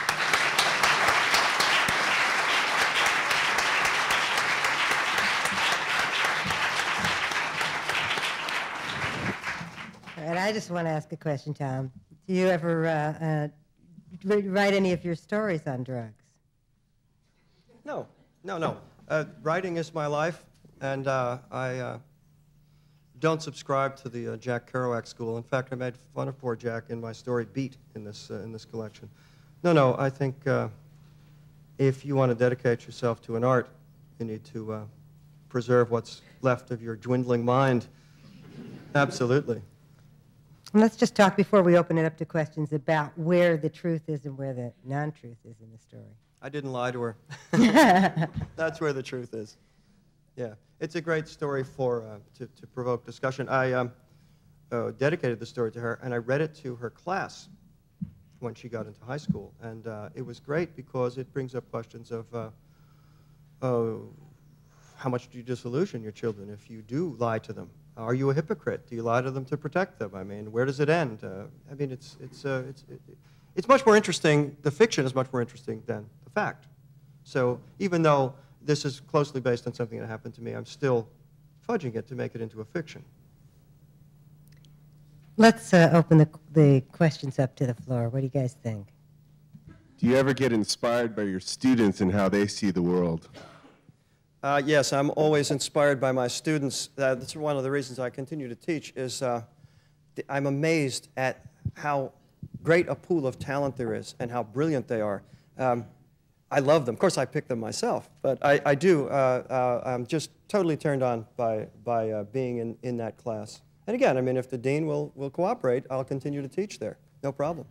All right, I just want to ask a question, Tom. Do you ever write any of your stories on drugs? No. Writing is my life, and I don't subscribe to the Jack Kerouac school. In fact, I made fun of poor Jack in my story Beat in this collection. No, I think if you want to dedicate yourself to an art, you need to preserve what's left of your dwindling mind. Absolutely. And let's just talk before we open it up to questions about where the truth is and where the non-truth is in the story. I didn't lie to her. That's where the truth is. Yeah, it's a great story to provoke discussion. I dedicated the story to her, and I read it to her class when she got into high school. And it was great because it brings up questions of how much do you disillusion your children if you do lie to them? Are you a hypocrite? Do you lie to them to protect them? I mean, where does it end? I mean, it's much more interesting. The fiction is much more interesting than the fact. So even though this is closely based on something that happened to me, I'm still fudging it to make it into a fiction. Let's open the questions up to the floor. What do you guys think? Do you ever get inspired by your students and how they see the world? Yes, I'm always inspired by my students. That's one of the reasons I continue to teach is I'm amazed at how great a pool of talent there is and how brilliant they are. I love them. Of course, I pick them myself, but I do. I'm just totally turned on by being in that class. And again, I mean, if the dean will cooperate, I'll continue to teach there. No problem.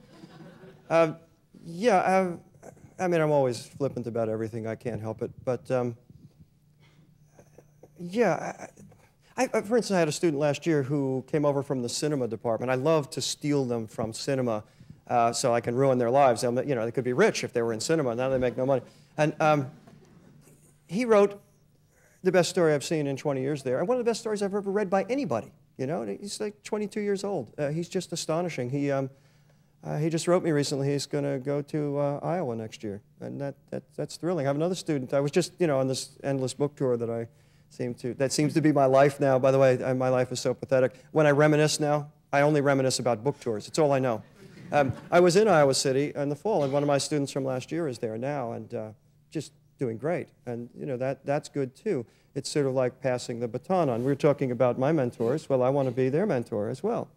Yeah, I mean, I'm always flippant about everything. I can't help it. But yeah, for instance, I had a student last year who came over from the cinema department. I love to steal them from cinema so I can ruin their lives. They could be rich if they were in cinema. Now they make no money. And he wrote the best story I've seen in 20 years there, and one of the best stories I've ever read by anybody. You know, he's like 22 years old. He's just astonishing. He just wrote me recently. He's going to go to Iowa next year, and that's thrilling. I have another student. I was just, on this endless book tour that that seems to be my life now. By the way, my life is so pathetic. When I reminisce now, I only reminisce about book tours. It's all I know. I was in Iowa City in the fall, and one of my students from last year is there now, and just doing great. And that's good too. It's sort of like passing the baton on. We were talking about my mentors. Well, I want to be their mentor as well.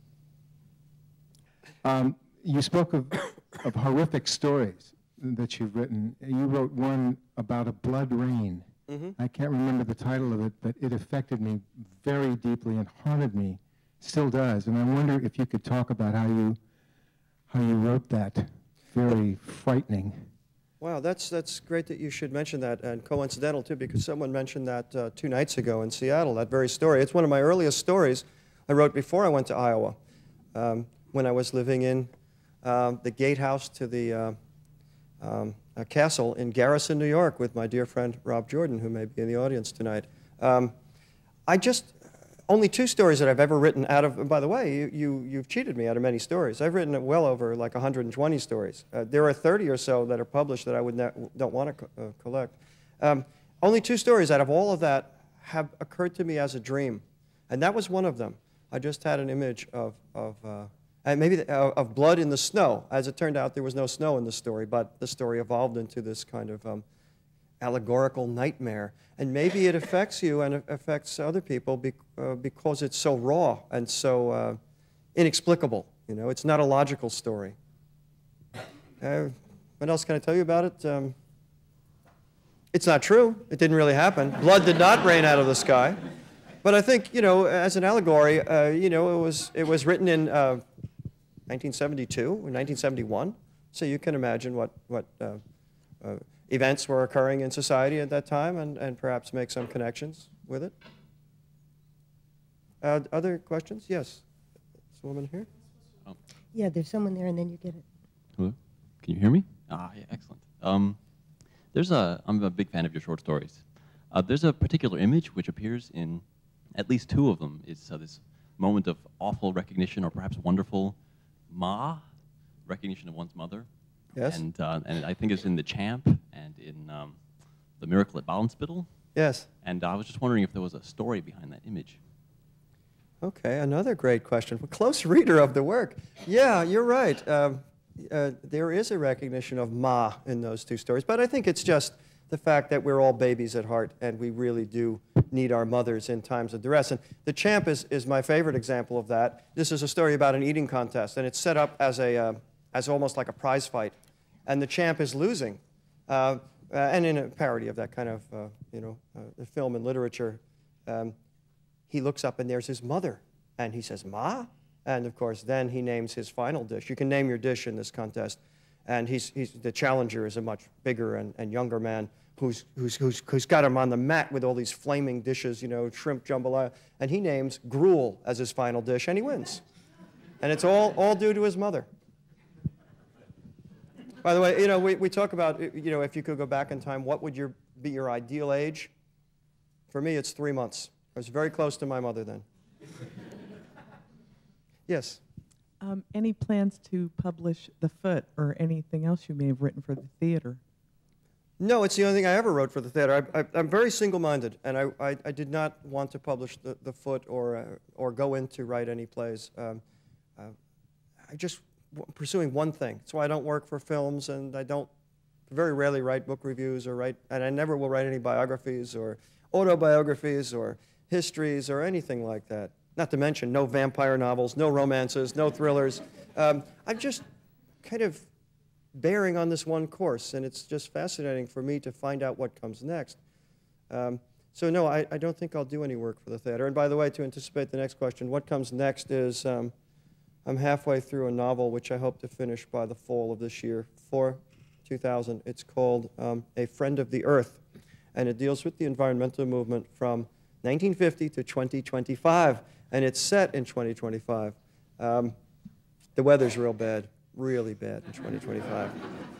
You spoke of horrific stories that you've written. You wrote one about a blood rain. Mm-hmm. I can't remember the title of it, but it affected me very deeply and haunted me, still does. And I wonder if you could talk about how you wrote that. Very frightening. Wow, that's great that you should mention that, and coincidental too, because someone mentioned that 2 nights ago in Seattle, that very story. It's one of my earliest stories I wrote before I went to Iowa, when I was living in the gatehouse to the castle in Garrison, New York, with my dear friend Rob Jordan, who may be in the audience tonight. only 2 stories that I've ever written out of, and by the way, you've cheated me out of many stories. I've written well over like 120 stories. There are 30 or so that are published that I don't want to collect. Only 2 stories out of all of that have occurred to me as a dream, and that was one of them. I just had an image of blood in the snow. As it turned out, there was no snow in the story, but the story evolved into this kind of allegorical nightmare. And maybe it affects you and it affects other people because it's so raw and so inexplicable. You know, it's not a logical story. What else can I tell you about it? It's not true. It didn't really happen. Blood did not rain out of the sky. But I think, you know, as an allegory, you know, it was written in 1972 or 1971. So you can imagine what events were occurring in society at that time and perhaps make some connections with it. Other questions? Yes. There's a woman here. Oh. Yeah, there's someone there, and then you get it. Hello? Can you hear me? Ah, yeah, excellent. I'm a big fan of your short stories. There's a particular image which appears in at least 2 of them. It's this moment of awful recognition, or perhaps wonderful recognition of one's mother. Yes. And I think it's in The Champ and in The Miracle at Ballenspittle. Yes. And I was just wondering if there was a story behind that image. Okay, another great question. A close reader of the work. Yeah, you're right. There is a recognition of Ma in those 2 stories, but I think it's just the fact that we're all babies at heart and we really do need our mothers in times of duress. And The Champ is my favorite example of that. This is a story about an eating contest, and it's set up as almost like a prize fight. And the champ is losing. And in a parody of that kind of film and literature, he looks up and there's his mother. And he says, Ma? And of course, then he names his final dish. You can name your dish in this contest. And the challenger is a much bigger and younger man who's got him on the mat with all these flaming dishes, you know, shrimp jambalaya. And he names gruel as his final dish, and he wins. And it's all due to his mother. By the way, you know, we talk about, you know, if you could go back in time, what would be your ideal age? For me, it's 3 months. I was very close to my mother then. Yes? Any plans to publish The Foot or anything else you may have written for the theater? No, it's the only thing I ever wrote for the theater. I'm very single-minded, and I did not want to publish the Foot or go in to write any plays. I just pursuing one thing. That's why I don't work for films, and I don't very rarely write book reviews and I never will write any biographies or autobiographies or histories or anything like that. Not to mention no vampire novels, no romances, no thrillers. I'm just kind of bearing on this one course, and it's just fascinating for me to find out what comes next. So no, I don't think I'll do any work for the theater. And by the way, to anticipate the next question, what comes next is I'm halfway through a novel which I hope to finish by the fall of this year, 2000. It's called A Friend of the Earth, and it deals with the environmental movement from 1950 to 2025, and it's set in 2025. The weather's real bad, really bad in 2025.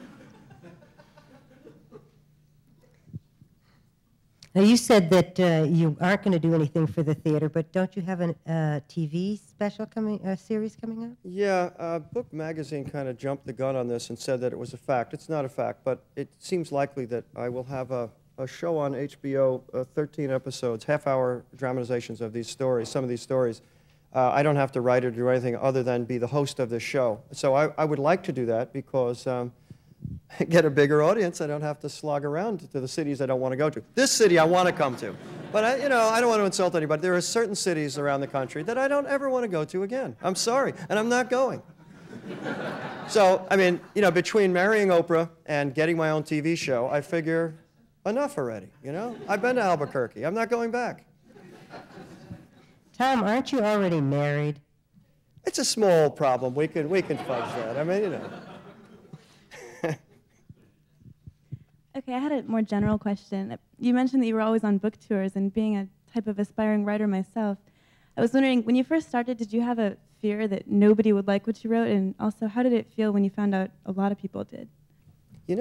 Now, you said that you aren't going to do anything for the theater, but don't you have a TV special series coming up? Yeah, Book Magazine kind of jumped the gun on this and said that it was a fact. It's not a fact, but it seems likely that I will have a show on HBO, 13 episodes, half-hour dramatizations of these stories, some of these stories. I don't have to write or do anything other than be the host of this show. So I would like to do that because get a bigger audience. I don't have to slog around to the cities I don't want to go to. This city I want to come to. But I don't want to insult anybody. There are certain cities around the country that I don't ever want to go to again. I'm sorry, and I'm not going. So, I mean, between marrying Oprah and getting my own TV show, I figure enough already, I've been to Albuquerque. I'm not going back. Tom, aren't you already married? It's a small problem. We can fudge that. I mean, Okay, I had a more general question. You mentioned that you were always on book tours, and being a type of aspiring writer myself, I was wondering, when you first started, did you have a fear that nobody would like what you wrote? And also, how did it feel when you found out a lot of people did?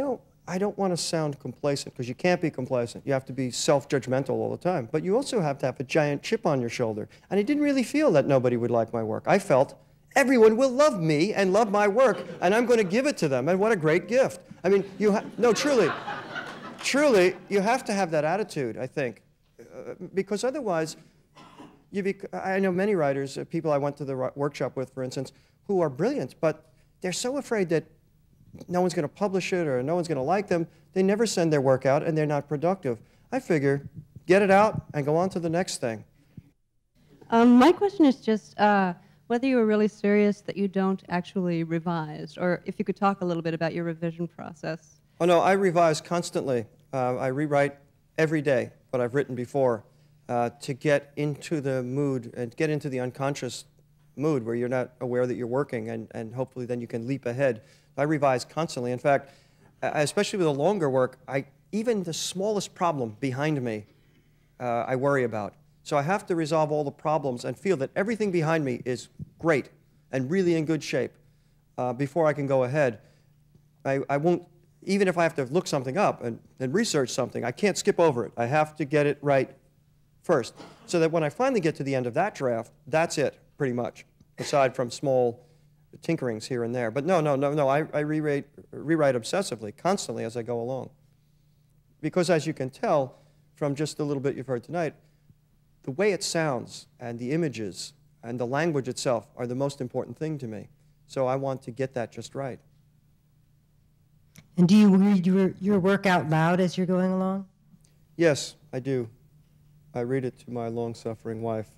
I don't want to sound complacent, because you can't be complacent. You have to be self-judgmental all the time. But you also have to have a giant chip on your shoulder. And I didn't really feel that nobody would like my work. I felt everyone will love me and love my work, and I'm going to give it to them. And what a great gift. I mean, no, truly, truly, you have to have that attitude, I think. Because otherwise, I know many writers, people I went to the workshop with, for instance, who are brilliant, but they're so afraid that no one's going to publish it or no one's going to like them. They never send their work out, and they're not productive. I figure, get it out and go on to the next thing. My question is just whether you were really serious that you don't actually revise, or if you could talk a little bit about your revision process. Oh, no, I revise constantly. I rewrite every day what I've written before to get into the mood and get into the unconscious mood where you're not aware that you're working, and hopefully then you can leap ahead. I revise constantly. In fact, especially with the longer work, even the smallest problem behind me, I worry about. So I have to resolve all the problems and feel that everything behind me is great and really in good shape before I can go ahead. I won't, even if I have to look something up and research something, I can't skip over it. I have to get it right first, so that when I finally get to the end of that draft, that's it, pretty much, aside from small tinkerings here and there. But no, I rewrite obsessively, constantly as I go along. Because as you can tell from just the little bit you've heard tonight, the way it sounds and the images and the language itself are the most important thing to me. So I want to get that just right. And do you read your work out loud as you're going along? Yes, I do. I read it to my long-suffering wife.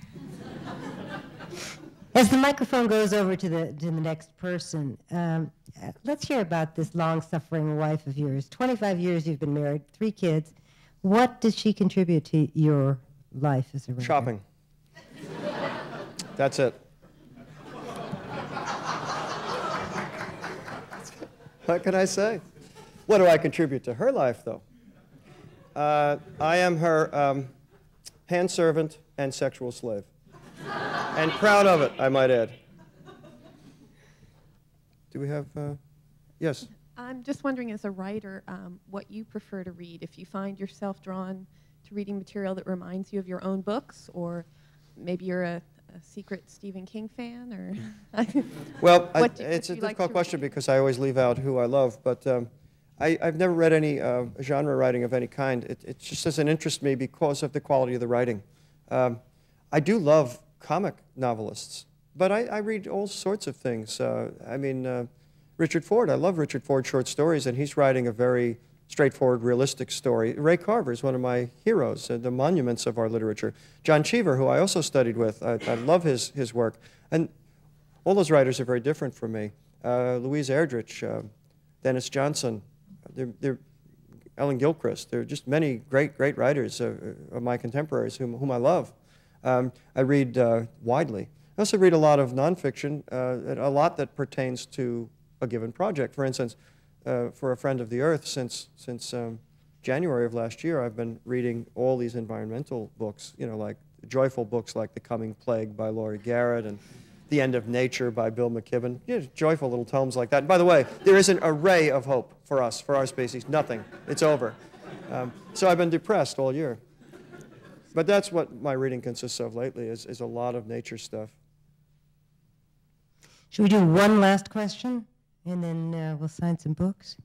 As the microphone goes over to the next person, let's hear about this long-suffering wife of yours. 25 years you've been married, 3 kids. What does she contribute to your life as a writer? Shopping. That's it. What can I say? What do I contribute to her life, though? I am her hand servant and sexual slave. And proud of it, I might add. Do we have, yes? I'm just wondering, as a writer, what you prefer to read. If you find yourself drawn to reading material that reminds you of your own books, or maybe you're a secret Stephen King fan, or... Well, it's a difficult question because I always leave out who I love, but I've never read any genre writing of any kind. It just doesn't interest me because of the quality of the writing. I do love comic novelists, but I read all sorts of things. I mean, Richard Ford, I love Richard Ford's short stories, and he's writing a very straightforward, realistic story. Ray Carver is one of my heroes, the monuments of our literature. John Cheever, who I also studied with, I love his work. And all those writers are very different from me. Louise Erdrich, Dennis Johnson, Ellen Gilchrist. There are just many great writers of my contemporaries whom I love. I read widely. I also read a lot of nonfiction, a lot that pertains to a given project. For instance, for A Friend of the Earth, since January of last year, I've been reading all these environmental books, you know, like joyful books like The Coming Plague by Laurie Garrett and The End of Nature by Bill McKibben. You know, joyful little tomes like that. And by the way, there is an array of hope for us, for our species. Nothing. It's over. So I've been depressed all year. But that's what my reading consists of lately, is a lot of nature stuff. Should we do one last question, and then we'll sign some books?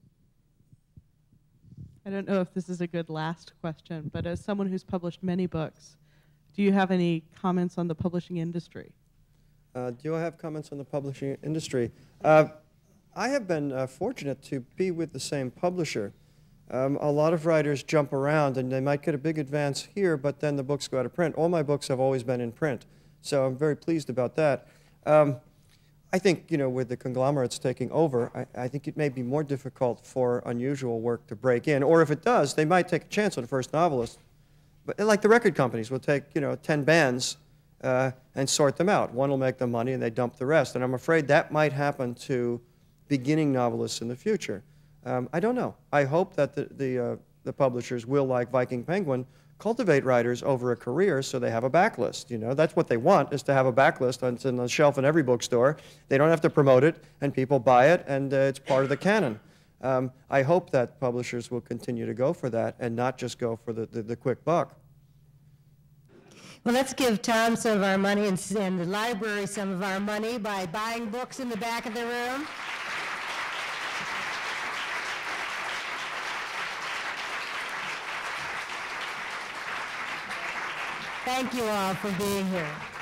I don't know if this is a good last question, but as someone who's published many books, do you have any comments on the publishing industry? Do I have comments on the publishing industry? I have been fortunate to be with the same publisher. A lot of writers jump around, and they might get a big advance here, but then the books go out of print. All my books have always been in print, so I'm very pleased about that. I think, you know, with the conglomerates taking over, I think it may be more difficult for unusual work to break in, or if it does, they might take a chance on the first novelist. But like the record companies will take, you know, 10 bands and sort them out. One will make the money, and they dump the rest, and I'm afraid that might happen to beginning novelists in the future. I don't know. I hope that the publishers will, like Viking Penguin, cultivate writers over a career so they have a backlist. You know, that's what they want, is to have a backlist on the shelf in every bookstore. They don't have to promote it, and people buy it, and it's part of the canon. I hope that publishers will continue to go for that and not just go for the quick buck. Well, let's give Tom some of our money and the library some of our money by buying books in the back of the room. Thank you all for being here.